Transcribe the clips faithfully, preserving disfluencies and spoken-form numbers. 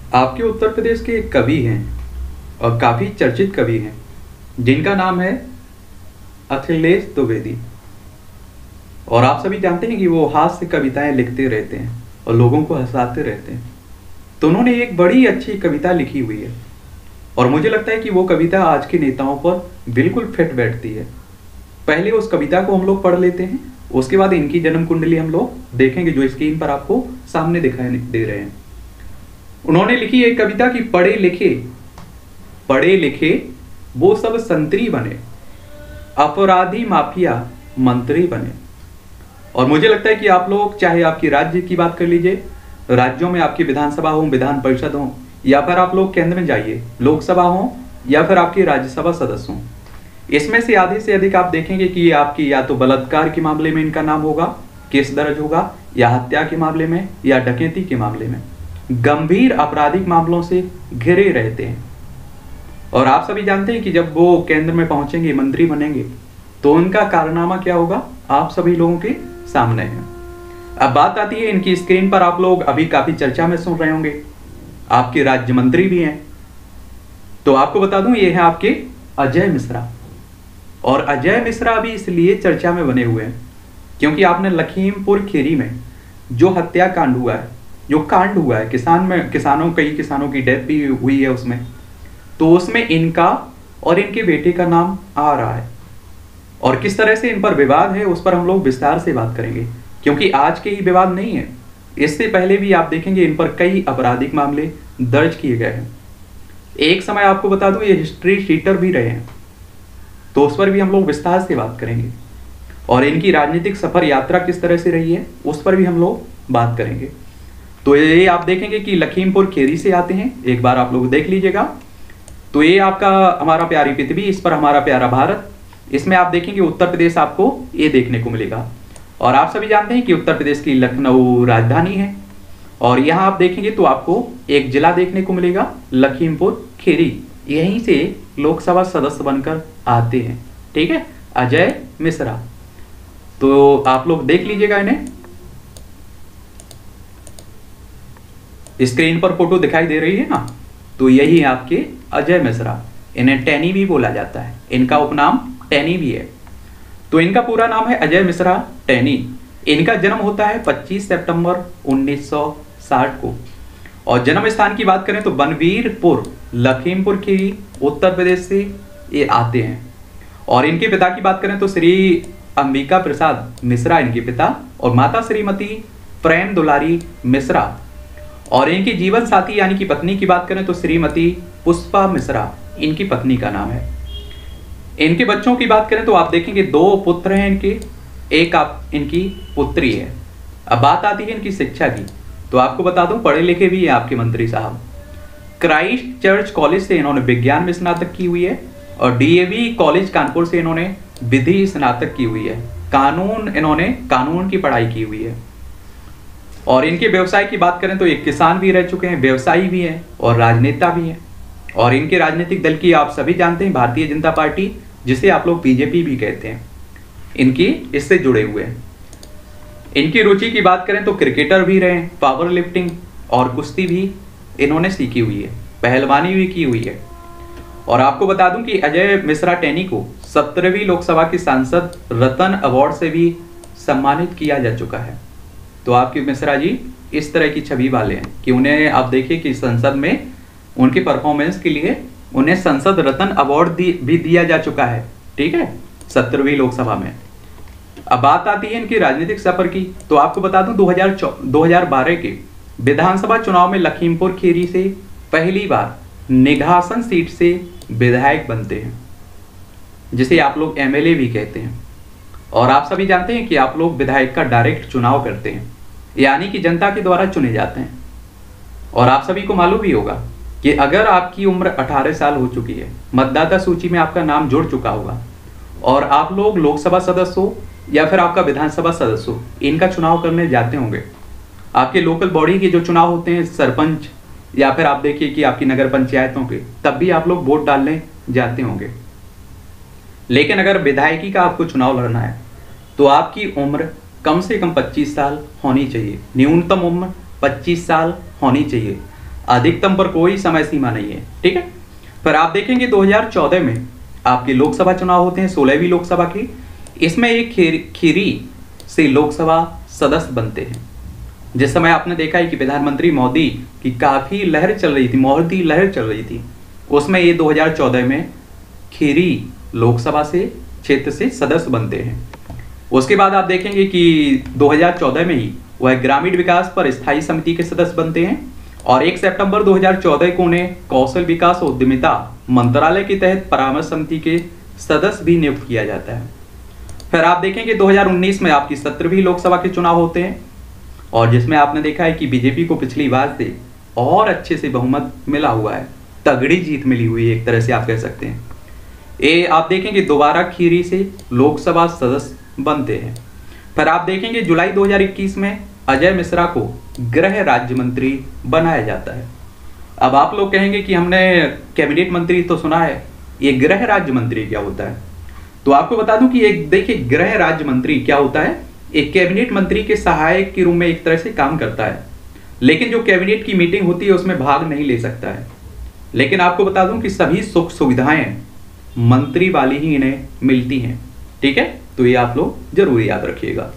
आपके उत्तर प्रदेश के एक कवि हैं और काफ़ी चर्चित कवि हैं जिनका नाम है अखिलेश द्विवेदी। और आप सभी जानते हैं कि वो हास्य कविताएं लिखते रहते हैं और लोगों को हंसाते रहते हैं। तो उन्होंने एक बड़ी अच्छी कविता लिखी हुई है और मुझे लगता है कि वो कविता आज के नेताओं पर बिल्कुल फिट बैठती है। पहले उस कविता को हम लोग पढ़ लेते हैं, उसके बाद इनकी जन्म कुंडली हम लोग देखेंगे जो स्क्रीन पर आपको सामने दिखाई दे रहे हैं। उन्होंने लिखी एक कविता कि पढ़े लिखे पढ़े लिखे वो सब संतरी बने, अपराधी माफिया मंत्री बने। और मुझे लगता है कि आप लोग चाहे आपकी राज्य की बात कर लीजिए, राज्यों में आपकी विधानसभा हो, विधान परिषद हो, या फिर आप लोग केंद्र में जाइए, लोकसभा हो, या फिर आपकी राज्यसभा सदस्य हो, इसमें से आधे से अधिक आप देखेंगे कि आपकी या तो बलात्कार के मामले में इनका नाम होगा, केस दर्ज होगा, या हत्या के मामले में, या डकैती के मामले में, गंभीर आपराधिक मामलों से घिरे रहते हैं। और आप सभी जानते हैं कि जब वो केंद्र में पहुंचेंगे, मंत्री बनेंगे, तो उनका कारनामा क्या होगा आप सभी लोगों के सामने है। अब बात आती है इनकी स्क्रीन पर आप लोग अभी काफी चर्चा में सुन रहे होंगे, आपके राज्य मंत्री भी हैं। तो आपको बता दूं ये है आपके अजय मिश्रा। और अजय मिश्रा अभी इसलिए चर्चा में बने हुए हैं क्योंकि आपने लखीमपुर खीरी में जो हत्याकांड हुआ है, जो कांड हुआ है, किसान में किसानों कई किसानों की डेथ भी हुई है उसमें, तो उसमें इनका और इनके बेटे का नाम आ रहा है। और किस तरह से इन पर विवाद है उस पर हम लोग विस्तार से बात करेंगे, क्योंकि आज के ही विवाद नहीं है, इससे पहले भी आप देखेंगे इन पर कई आपराधिक मामले दर्ज किए गए हैं। एक समय आपको बता दूं ये हिस्ट्री शीटर भी रहे हैं, तो उस पर भी हम लोग विस्तार से बात करेंगे। और इनकी राजनीतिक सफर यात्रा किस तरह से रही है उस पर भी हम लोग बात करेंगे। तो ये आप देखेंगे कि लखीमपुर खीरी से आते हैं, एक बार आप लोग देख लीजिएगा। तो ये आपका हमारा प्यारी पृथ्वी, इस पर हमारा प्यारा भारत, इसमें आप देखेंगे उत्तर प्रदेश आपको ये देखने को मिलेगा। और आप सभी जानते हैं कि उत्तर प्रदेश की लखनऊ राजधानी है। और यहाँ आप देखेंगे तो आपको एक जिला देखने को मिलेगा लखीमपुर खीरी, यहीं से लोकसभा सदस्य बनकर आते हैं। ठीक है, अजय मिश्रा। तो आप लोग देख लीजिएगा इन्हें, स्क्रीन पर फोटो दिखाई दे रही है ना, तो यही आपके अजय मिश्रा। इन्हें टैनी भी बोला जाता है, इनका उपनाम टैनी भी है। तो इनका पूरा नाम है अजय मिश्रा टैनी। इनका जन्म होता है पच्चीस सितंबर उन्नीस सौ साठ को। और जन्म स्थान की बात करें तो बनवीरपुर, लखीमपुर खीरी, उत्तर प्रदेश से ये आते हैं। और इनके पिता की बात करें तो श्री अंबिका प्रसाद मिश्रा इनके पिता, और माता श्रीमती प्रेम दुलारी मिश्रा। और इनकी जीवन साथी यानी कि पत्नी की बात करें तो श्रीमती पुष्पा मिश्रा इनकी पत्नी का नाम है। इनके बच्चों की बात करें तो आप देखेंगे दो पुत्र हैं इनके, एक आप इनकी पुत्री है। अब बात आती है इनकी शिक्षा की, तो आपको बता दूं पढ़े लिखे भी हैं आपके मंत्री साहब। क्राइस्ट चर्च कॉलेज से इन्होंने विज्ञान में स्नातक की हुई है, और डीएवी कॉलेज कानपुर से इन्होंने विधि स्नातक की हुई है। कानून इन्होंने कानून की पढ़ाई की हुई है। और इनके व्यवसाय की बात करें तो एक किसान भी रह चुके हैं, व्यवसायी भी हैं और राजनेता भी हैं। और इनके राजनीतिक दल की आप सभी जानते हैं भारतीय जनता पार्टी, जिसे आप लोग बीजेपी भी कहते हैं, इनकी इससे जुड़े हुए हैं। इनकी रुचि की बात करें तो क्रिकेटर भी रहे, पावर लिफ्टिंग और कुश्ती भी इन्होंने सीखी हुई है, पहलवानी भी की हुई है। और आपको बता दूं कि अजय मिश्रा टैनी को सत्रहवीं लोकसभा की सांसद रत्न अवार्ड से भी सम्मानित किया जा चुका है। तो आपके मिश्रा जी इस तरह की छवि वाले हैं कि उन्हें आप देखिए कि संसद में उनके परफॉर्मेंस के लिए उन्हें संसद रत्न अवार्ड भी दिया जा चुका है। ठीक है, सत्रहवीं लोकसभा में। अब बात आती है इनकी राजनीतिक सफर की, तो आपको बता दूं दो हज़ार बारह के विधानसभा चुनाव में लखीमपुर खीरी से पहली बार निघासन सीट से विधायक बनते हैं, जिसे आप लोग एमएलए भी कहते हैं। और आप सभी जानते हैं कि आप लोग विधायक का डायरेक्ट चुनाव करते हैं, यानी कि जनता के द्वारा चुने जाते हैं। और आप सभी को मालूम भी होगा कि अगर आपकी उम्र अठारह साल हो चुकी है, मतदाता सूची में आपका नाम जुड़ चुका होगा, और आप लोग लोकसभा सदस्य हो या फिर आपका विधानसभा सदस्य हो, इनका चुनाव करने जाते होंगे। आपके लोकल बॉडी के जो चुनाव होते हैं, सरपंच, या फिर आप देखिए कि आपकी नगर पंचायतों के, तब भी आप लोग वोट डालने जाते होंगे। लेकिन अगर विधायकी का आपको चुनाव लड़ना है तो आपकी उम्र कम से कम पच्चीस साल होनी चाहिए, न्यूनतम उम्र पच्चीस साल होनी चाहिए। अधिकतम पर कोई समय सीमा नहीं है, ठीक है। फिर आप देखेंगे दो हज़ार चौदह में आपके लोकसभा चुनाव होते हैं, सोलहवीं लोकसभा की। इसमें एक खीरी खीरी से लोकसभा सदस्य बनते हैं। जिस समय आपने देखा है कि प्रधानमंत्री मोदी की काफी लहर चल रही थी, मोदी लहर चल रही थी, उसमें ये दो हज़ार चौदह में खीरी लोकसभा से क्षेत्र से सदस्य बनते हैं। उसके बाद आप देखेंगे कि दो हज़ार चौदह में ही वह ग्रामीण विकास पर स्थायी समिति के सदस्य बनते हैं और एक सितंबर दो हज़ार चौदह को उन्हें कौशल विकास और उद्यमिता मंत्रालय के तहत परामर्श समिति के सदस्य भी नियुक्त किया जाता है। फिर आप देखेंगे दो हज़ार उन्नीस में आपकी सत्रहवीं लोकसभा के चुनाव होते हैं और जिसमें आपने देखा है कि बीजेपी को पिछली बार से और अच्छे से बहुमत मिला हुआ है, तगड़ी जीत मिली हुई है, एक तरह से आप कह सकते हैं। ये आप देखेंगे दोबारा खीरी से लोकसभा सदस्य बनते हैं। फिर आप देखेंगे जुलाई दो हज़ार इक्कीस में अजय मिश्रा को गृह राज्य मंत्री बनाया जाता है। अब आप लोग कहेंगे कि हमने कैबिनेट मंत्री तो सुना है, ये गृह राज्य मंत्री क्या होता है? तो आपको बता दूं कि एक देखिए गृह राज्य मंत्री क्या होता है, एक कैबिनेट मंत्री के सहायक के रूप में एक तरह से काम करता है, लेकिन जो कैबिनेट की मीटिंग होती है उसमें भाग नहीं ले सकता है। लेकिन आपको बता दूं कि सभी सुख सुविधाएं मंत्री वाली ही इन्हें मिलती हैं, ठीक है। तो ये आप लोग जरूर याद रखिएगा।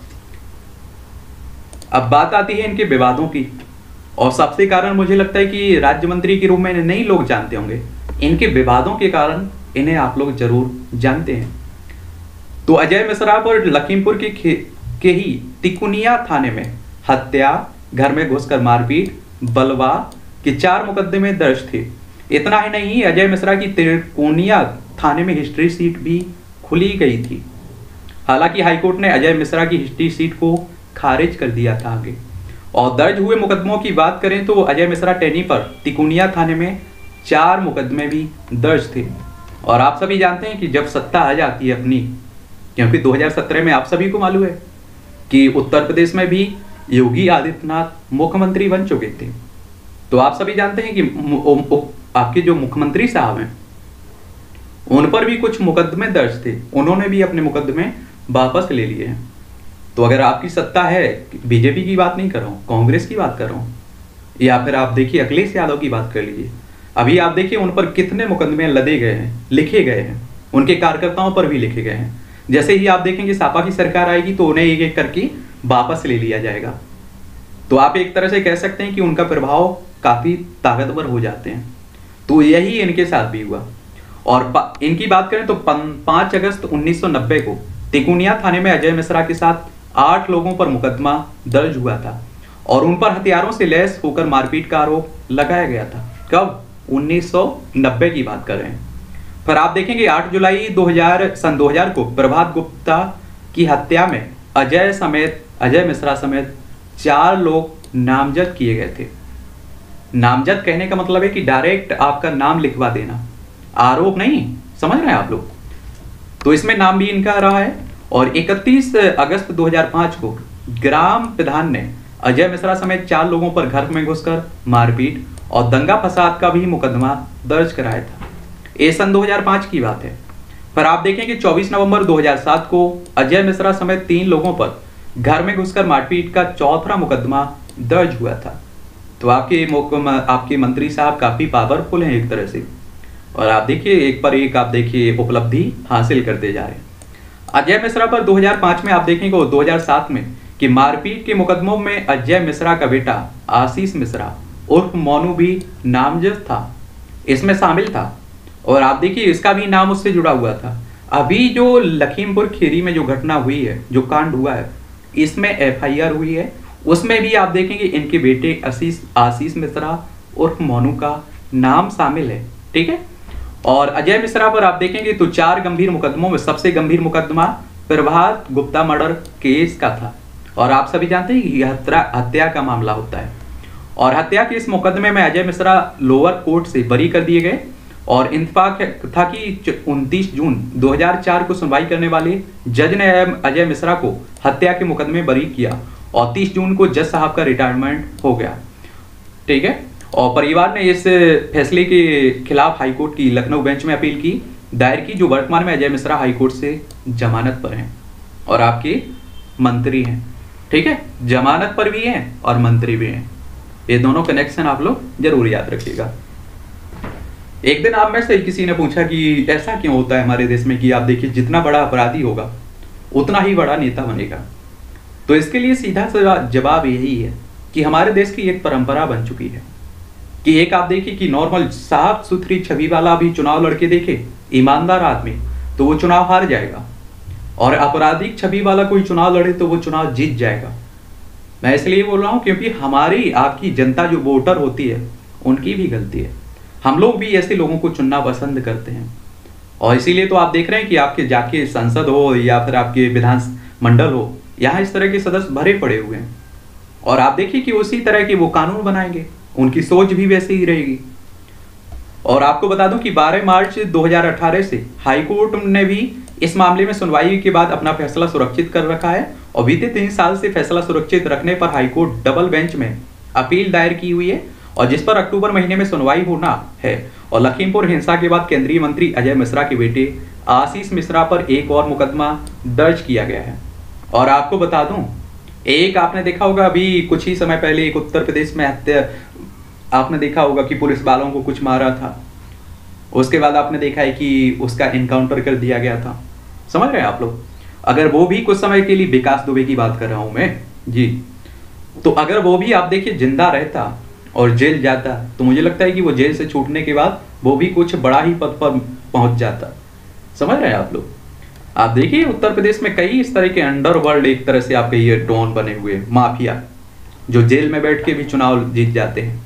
अब बात आती है इनके विवादों की, और सबसे कारण मुझे लगता है कि राज्य मंत्री के रूप में इन्हें नहीं लोग जानते होंगे, इनके विवादों के कारण इन्हें आप लोग जरूर जानते हैं। तो अजय मिश्रा पर लखीमपुर के के ही तिकुनिया थाने में हत्या, घर में घुसकर मारपीट, बलवा के चार मुकदमे दर्ज थे। इतना ही नहीं, अजय मिश्रा की तिकोनिया थाने में हिस्ट्री सीट भी खुली गई थी। हालांकि हाईकोर्ट ने अजय मिश्रा की हिस्ट्री सीट को खारिज कर दिया था आगे। और दर्ज हुए मुकदमों की बात करें तो अजय मिश्रा टेनी पर तिकोनिया थाने में चार मुकदमे भी दर्ज थे। और आप सभी जानते हैं कि जब सत्ता आ जाती है अपनी, क्योंकि दो हज़ार सत्रह में आप सभी को मालूम है कि उत्तर प्रदेश में भी योगी आदित्यनाथ मुख्यमंत्री बन चुके थे। तो आप सभी जानते हैं कि आपके जो मुख्यमंत्री साहब हैं उन पर भी कुछ मुकदमे दर्ज थे, उन्होंने भी अपने मुकदमे वापस ले लिए हैं। तो अगर आपकी सत्ता है, बीजेपी की बात नहीं कर रहा हूँ, कांग्रेस की बात कर रहा हूँ, या फिर आप देखिए अखिलेश यादव की बात कर लीजिए, अभी आप देखिए उन पर कितने मुकदमे लदे गए हैं, लिखे गए हैं, उनके कार्यकर्ताओं पर भी लिखे गए हैं। जैसे ही आप देखेंगे सपा की सरकार आएगी तो उन्हें एक एक करके वापस ले लिया जाएगा। तो आप एक तरह से कह सकते हैं कि उनका प्रभाव काफी ताकतवर हो जाते हैं। तो यही इनके साथ भी हुआ। और इनकी बात करें तो पाँच अगस्त उन्नीस सौ नब्बे को तिकोनिया थाने में अजय मिश्रा के साथ आठ लोगों पर मुकदमा दर्ज हुआ था और उन पर हथियारों से लैस होकर मारपीट का आरोप लगाया गया था। कब? उन्नीस सौ नब्बे की बात कर रहे हैं। फिर आप देखेंगे आठ जुलाई दो हज़ार सन दो हज़ार को प्रभात गुप्ता की हत्या में अजय समेत अजय मिश्रा समेत चार लोग नामजद किए गए थे। नामजद कहने का मतलब है कि डायरेक्ट आपका नाम लिखवा देना, आरोप नहीं, समझ रहे हैं आप लोग। तो इसमें नाम भी इनका रहा है। और इकतीस अगस्त दो हज़ार पाँच को ग्राम प्रधान ने अजय मिश्रा समेत चार लोगों पर घर में घुसकर मारपीट और दंगा फसाद का भी मुकदमा दर्ज कराया था। ये सन दो हज़ार पाँच की बात है। पर आप देखेंगे चौबीस नवंबर दो हज़ार सात को अजय मिश्रा समेत तीन लोगों पर घर में घुसकर मारपीट का चौथा मुकदमा दर्ज हुआ था। तो आपके आपके मंत्री साहब काफी पावरफुल हैं एक तरह से, और आप देखिए एक पर एक आप देखिए उपलब्धि हासिल करते जा रहे हैं। अजय मिश्रा पर दो हज़ार पाँच में आप देखेंगे और दो हज़ार सात में कि मारपीट के मुकदमों में अजय मिश्रा का बेटा आशीष मिश्रा उर्फ मोनू भी नामजद था, इसमें शामिल था। और आप देखिए इसका भी नाम उससे जुड़ा हुआ था। अभी जो लखीमपुर खीरी में जो घटना हुई है, जो कांड हुआ है, इसमें एफ आई आर हुई है, उसमें भी आप देखेंगे इनके बेटे आशीष आशीष मिश्रा उर्फ मोनू का नाम शामिल है, ठीक है। और अजय मिश्रा पर आप देखेंगे तो चार गंभीर मुकदमों में सबसे गंभीर मुकदमा प्रभात गुप्ता मर्डर केस का था। और आप सभी जानते हैं कि हत्या हत्या का मामला होता है। और हत्या के इस मुकदमे में अजय मिश्रा लोअर कोर्ट से बरी कर दिए गए। और इंतफाक था कि उनतीस जून दो हज़ार चार को सुनवाई करने वाले जज ने अजय मिश्रा को हत्या के मुकदमे बरी किया और तीस जून को जज साहब का रिटायरमेंट हो गया, ठीक है। और परिवार ने इस फैसले के खिलाफ हाईकोर्ट की लखनऊ बेंच में अपील की दायर की, जो वर्तमान में अजय मिश्रा हाईकोर्ट से जमानत पर हैं और आपके मंत्री हैं, ठीक है, जमानत पर भी हैं और मंत्री भी हैं। ये दोनों कनेक्शन आप लोग जरूर याद रखिएगा। एक दिन आप में से किसी ने पूछा कि ऐसा क्यों होता है हमारे देश में कि आप देखिए जितना बड़ा अपराधी होगा उतना ही बड़ा नेता बनेगा। तो इसके लिए सीधा सा जवाब यही है कि हमारे देश की एक परंपरा बन चुकी है कि एक आप देखिए कि नॉर्मल साफ सुथरी छवि वाला भी चुनाव लड़के देखे, ईमानदार आदमी, तो वो चुनाव हार जाएगा, और आपराधिक छवि वाला कोई चुनाव लड़े तो वो चुनाव जीत जाएगा। मैं इसलिए बोल रहा हूँ क्योंकि हमारी आपकी जनता जो वोटर होती है उनकी भी गलती है। हम लोग भी ऐसे लोगों को चुनना पसंद करते हैं, और इसीलिए तो आप देख रहे हैं कि आपके जाके संसद हो या फिर आपके विधान मंडल हो, यहाँ इस तरह के सदस्य भरे पड़े हुए हैं। और आप देखिए कि उसी तरह के वो कानून बनाएंगे, उनकी सोच भी वैसे ही रहेगी। और आपको बता दूं कि बारह मार्च दो हज़ार अठारह से हाई कोर्ट ने भी इस मामले में सुनवाई के बाद अपना फैसला सुरक्षित कर रखा है, और बीते तीन साल से फैसला सुरक्षित रखने पर हाई कोर्ट डबल बेंच में अपील दायर की हुई है, और जिस पर अक्टूबर महीने में सुनवाई होना है। और लखीमपुर हिंसा के बाद केंद्रीय मंत्री अजय मिश्रा के बेटे आशीष मिश्रा पर एक और मुकदमा दर्ज किया गया है। और आपको बता दूं, एक आपने देखा होगा अभी कुछ ही समय पहले एक उत्तर प्रदेश में हत्या, आपने देखा होगा कि पुलिस वालों को कुछ मारा था, उसके बाद आपने देखा है कि उसका इनकाउंटर कर दिया गया था। समझ रहे हैं आप लोग? अगर वो भी कुछ समय के लिए, विकास दुबे की बात कर रहा हूं मैं जी, तो अगर वो भी आप देखिए जिंदा रहता और जेल जाता, तो मुझे लगता है कि वो जेल से छूटने के बाद वो भी कुछ बड़ा ही पद पर पहुंच जाता। समझ रहे हैं आप लोग? आप देखिए उत्तर प्रदेश में कई इस तरह के अंडरवर्ल्ड, एक तरह से आप कहिए डॉन बने हुए माफिया, जो जेल में बैठ के भी चुनाव जीत जाते हैं।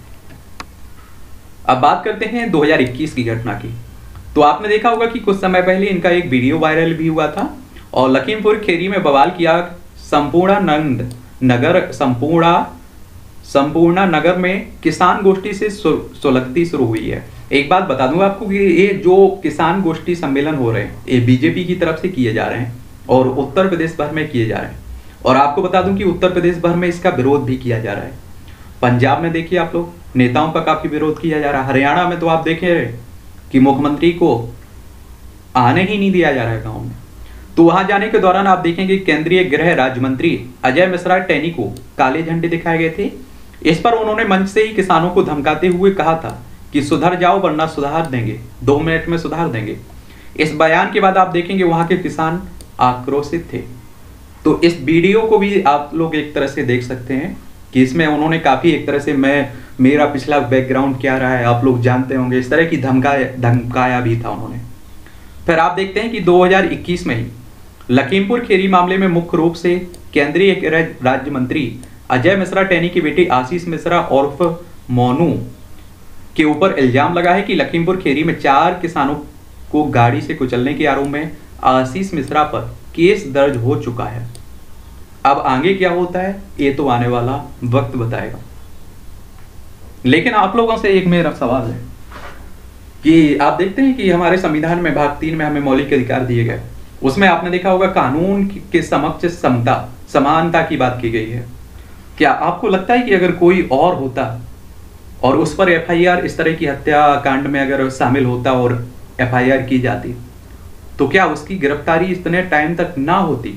अब बात करते हैं दो हज़ार इक्कीस की घटना की। तो आपने देखा होगा कि कुछ समय पहले इनका एक वीडियो वायरल भी हुआ था, और लखीमपुर खीरी में बवाल किया। संपूर्णानंद नगर संपूर्णा संपूर्णा नगर में किसान गोष्ठी से सोलगती शुरू हुई है। एक बात बता दूं आपको कि ये जो किसान गोष्ठी सम्मेलन हो रहे हैं, ये बीजेपी की तरफ से किए जा रहे हैं और उत्तर प्रदेश भर में किए जा रहे हैं। और आपको बता दूं कि उत्तर प्रदेश भर में इसका विरोध भी किया जा रहा है। पंजाब में देखिए आप लोग, नेताओं का काफी विरोध किया जा रहा है। हरियाणा में तो आप देखे कि मुख्यमंत्री को आने ही नहीं दिया जा रहा है गाँव में। तो वहां जाने के दौरान आप देखेंगे केंद्रीय गृह राज्य मंत्री अजय मिश्रा टेनी को काले झंडे दिखाए गए थे। इस पर उन्होंने मंच से ही किसानों को धमकाते हुए कहा था कि सुधर जाओ वरना सुधार देंगे, दो मिनट में सुधार देंगे। इस बयान के बाद आप देखेंगे वहां के किसान आक्रोशित थे। तो इस वीडियो को भी आप लोग एक तरह से देख सकते हैं कि इसमें उन्होंने काफी एक तरह से, मैं मेरा पिछला बैकग्राउंड क्या रहा है आप लोग जानते होंगे, इस तरह की धमकाया धमकाया भी था उन्होंने। फिर आप देखते हैं कि दो हज़ार इक्कीस में ही लखीमपुर खीरी मामले में मुख्य रूप से केंद्रीय गृह राज्य मंत्री अजय मिश्रा टेनी की बेटी आशीष मिश्रा उर्फ मोनू के ऊपर इल्जाम लगा है कि लखीमपुर खीरी में चार किसानों को गाड़ी से कुचलने के आरोप में आशीष मिश्रा पर केस दर्ज हो चुका है। अब आगे क्या होता है ये तो आने वाला वक्त बताएगा। लेकिन आप लोगों से एक मेरा सवाल है कि आप देखते हैं कि हमारे संविधान में भाग तीन में हमें मौलिक अधिकार दिए गए, उसमें आपने देखा होगा कानून के समक्ष समता समानता की बात की गई है। क्या आपको लगता है कि अगर कोई और होता और उस पर एफ आई आर, इस तरह की हत्या कांड में अगर शामिल होता और एफ आई आर की जाती, तो क्या उसकी गिरफ्तारी इतने टाइम तक ना होती?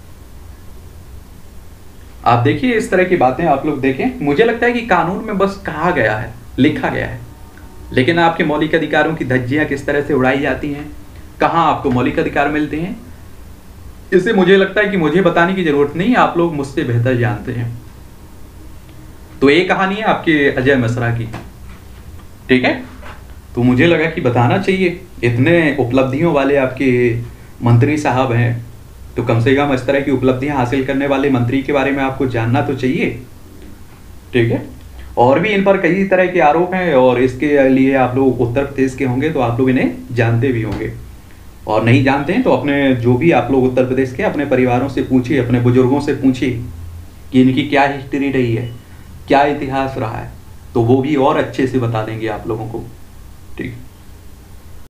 आप देखिए इस तरह की बातें आप लोग देखें। मुझे लगता है कि कानून में बस कहा गया है, लिखा गया है, लेकिन आपके मौलिक अधिकारों की धज्जियां किस तरह से उड़ाई जाती हैं, कहां आपको मौलिक अधिकार मिलते हैं, इससे मुझे लगता है कि मुझे बताने की जरूरत नहीं, आप लोग मुझसे बेहतर जानते हैं। तो ये कहानी है आपके अजय मिश्रा की, ठीक है। तो मुझे लगा कि बताना चाहिए, इतने उपलब्धियों वाले आपके मंत्री साहब हैं, तो कम से कम इस तरह की उपलब्धियां हासिल करने वाले मंत्री के बारे में आपको जानना तो चाहिए, ठीक है। और भी इन पर कई तरह के आरोप हैं, और इसके लिए आप लोग उत्तर प्रदेश के होंगे तो आप लोग इन्हें जानते भी होंगे, और नहीं जानते हैं तो अपने जो भी आप लोग उत्तर प्रदेश के अपने परिवारों से पूछिए, अपने बुजुर्गों से पूछिए कि इनकी क्या हिस्ट्री रही है, क्या इतिहास रहा है, तो वो भी और अच्छे से बता देंगे आप लोगों को, ठीक।